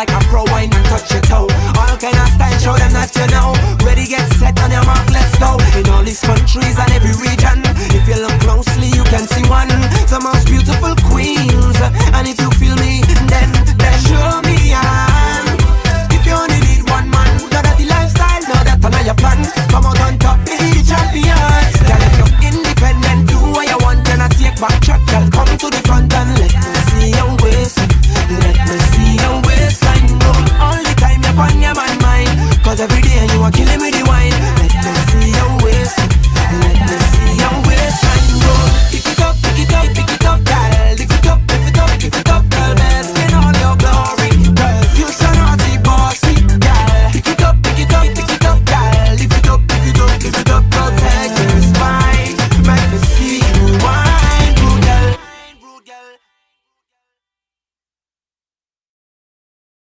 like a pro, wine and touch your toe. All kind of style, show them that you know. Ready, get set on your mark, let's go. In all this country,